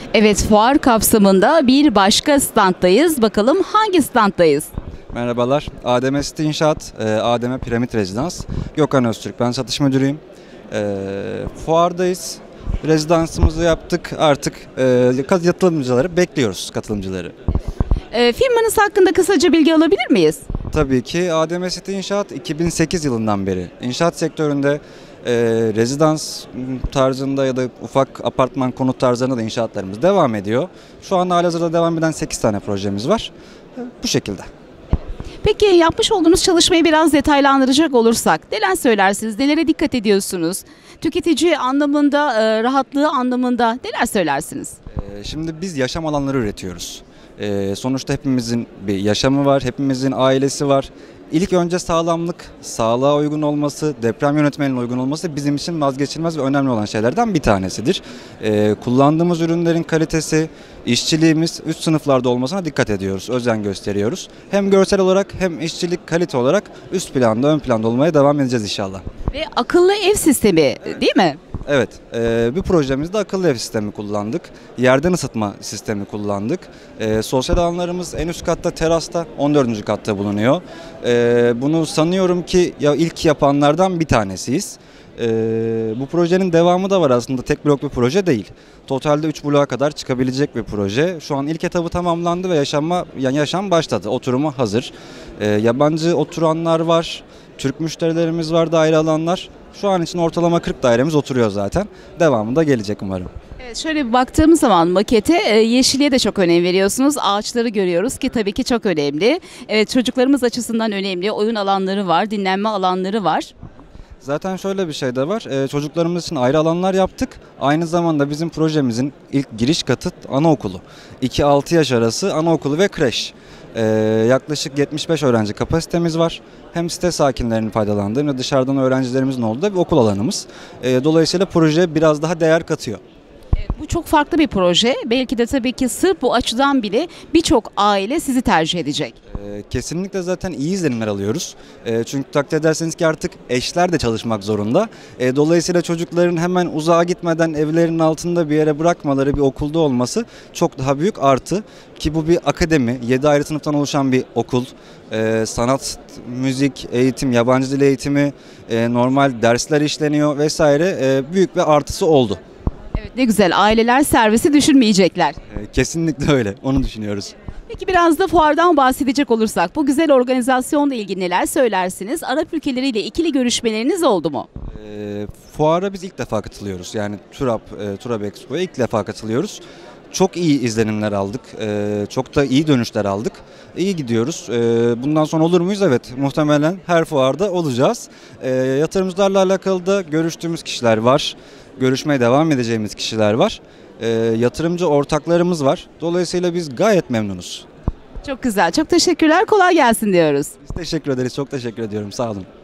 Evet, fuar kapsamında bir başka standdayız. Bakalım hangi standdayız? Merhabalar, ADM City İnşaat, ADM Piramit Rezidans. Gökhan Öztürk, ben satış müdürüyüm. Fuardayız, rezidansımızı yaptık. Artık katılımcıları bekliyoruz, katılımcıları. Firmanız hakkında kısaca bilgi alabilir miyiz? Tabii ki ADM City İnşaat 2008 yılından beri inşaat sektöründe rezidans tarzında ya da ufak apartman konut tarzlarında da inşaatlarımız devam ediyor. Şu an halihazırda devam eden 8 tane projemiz var. Bu şekilde. Peki yapmış olduğunuz çalışmayı biraz detaylandıracak olursak neler söylersiniz? Nelere dikkat ediyorsunuz? Tüketici anlamında, rahatlığı anlamında neler söylersiniz? Şimdi biz yaşam alanları üretiyoruz. Sonuçta hepimizin bir yaşamı var, hepimizin ailesi var. İlk önce sağlamlık, sağlığa uygun olması, deprem yönetmeliğine uygun olması bizim için vazgeçilmez ve önemli olan şeylerden bir tanesidir. Kullandığımız ürünlerin kalitesi, işçiliğimiz üst sınıflarda olmasına dikkat ediyoruz, özen gösteriyoruz. Hem görsel olarak hem işçilik kalite olarak üst planda, ön planda olmaya devam edeceğiz inşallah. Ve akıllı ev sistemi değil mi? Evet, bir projemizde akıllı ev sistemi kullandık. Yerden ısıtma sistemi kullandık. Sosyal alanlarımız en üst katta, terasta, 14. katta bulunuyor. Bunu sanıyorum ki ilk yapanlardan bir tanesiyiz. Bu projenin devamı da var aslında, tek blok bir proje değil. Totalde 3 bloğa kadar çıkabilecek bir proje. Şu an ilk etabı tamamlandı ve yaşam başladı. Oturumu hazır. Yabancı oturanlar var, Türk müşterilerimiz var, daire alanlar. Şu an için ortalama 40 dairemiz oturuyor zaten. Devamı da gelecek umarım. Evet, şöyle bir baktığımız zaman makete yeşilliğe de çok önem veriyorsunuz. Ağaçları görüyoruz ki tabii ki çok önemli. Evet, çocuklarımız açısından önemli. Oyun alanları var, dinlenme alanları var. Zaten şöyle bir şey de var. Çocuklarımız için ayrı alanlar yaptık. Aynı zamanda bizim projemizin ilk giriş katı anaokulu. 2-6 yaş arası anaokulu ve kreş. Yaklaşık 75 öğrenci kapasitemiz var. Hem site sakinlerinin faydalandığı hem de dışarıdan öğrencilerimizin olduğu bir okul alanımız. Dolayısıyla proje biraz daha değer katıyor. Bu çok farklı bir proje. Belki de tabii ki sırf bu açıdan bile birçok aile sizi tercih edecek. Kesinlikle zaten iyi izlenimler alıyoruz. Çünkü takdir ederseniz ki artık eşler de çalışmak zorunda. Dolayısıyla çocukların hemen uzağa gitmeden evlerinin altında bir yere bırakmaları, bir okulda olması çok daha büyük artı. Ki bu bir akademi, 7 ayrı sınıftan oluşan bir okul. Sanat, müzik, eğitim, yabancı dil eğitimi, normal dersler işleniyor vesaire, büyük bir artısı oldu. Evet, ne güzel, aileler servisi düşünmeyecekler. Kesinlikle öyle, onu düşünüyoruz. Peki biraz da fuardan bahsedecek olursak bu güzel organizasyonla ilgili neler söylersiniz? Arap ülkeleriyle ikili görüşmeleriniz oldu mu? Fuara biz ilk defa katılıyoruz. Yani Turab Expo'ya ilk defa katılıyoruz. Çok iyi izlenimler aldık. Çok da iyi dönüşler aldık. İyi gidiyoruz. Bundan sonra olur muyuz? Evet. Muhtemelen her fuarda olacağız. Yatırımcılarla alakalı da görüştüğümüz kişiler var. Görüşmeye devam edeceğimiz kişiler var. Yatırımcı ortaklarımız var. Dolayısıyla biz gayet memnunuz. Çok güzel. Çok teşekkürler. Kolay gelsin diyoruz. Biz teşekkür ederiz. Çok teşekkür ediyorum. Sağ olun.